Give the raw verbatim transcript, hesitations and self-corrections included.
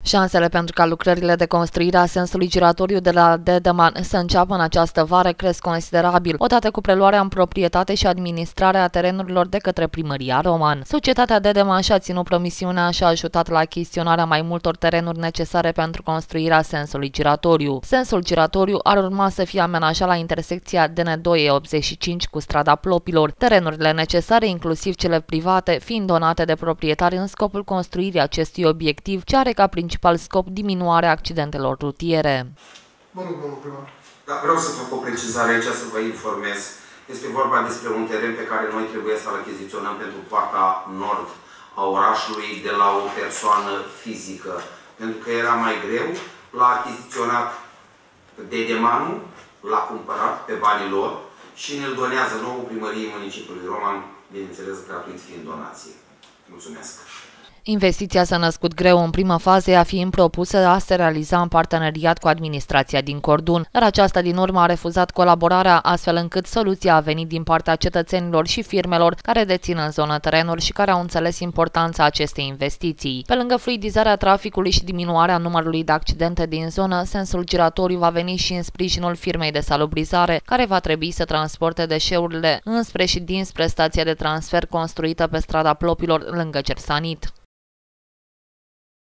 Șansele pentru ca lucrările de construire a sensului giratoriu de la Dedeman să înceapă în această vară cresc considerabil, odată cu preluarea în proprietate și administrarea terenurilor de către primăria Roman. Societatea Dedeman și-a ținut promisiunea și a ajutat la achiziționarea mai multor terenuri necesare pentru construirea sensului giratoriu. Sensul giratoriu ar urma să fie amenajat la intersecția D N doi E optzeci și cinci cu strada Plopilor, terenurile necesare, inclusiv cele private, fiind donate de proprietari în scopul construirii acestui obiectiv, ce are ca principal scop diminuarea accidentelor rutiere. Mă rog, domnul primar. Da, vreau să fac o precizare aici, să vă informez. Este vorba despre un teren pe care noi trebuie să-l achiziționăm pentru partea nord a orașului de la o persoană fizică. Pentru că era mai greu, l-a achiziționat Dedemanul, l-a cumpărat pe banii lor și ne-l donează nouă primăriei municipiului Roman, bineînțeles gratuit fiind donație. Mulțumesc! Investiția s-a născut greu în primă fază, ea fiind propusă a se realiza în parteneriat cu administrația din Cordun, dar aceasta din urmă a refuzat colaborarea, astfel încât soluția a venit din partea cetățenilor și firmelor care dețin în zonă terenuri și care au înțeles importanța acestei investiții. Pe lângă fluidizarea traficului și diminuarea numărului de accidente din zonă, sensul giratoriu va veni și în sprijinul firmei de salubrizare, care va trebui să transporte deșeurile înspre și dinspre stația de transfer construită pe strada Plopilor lângă Cersanit.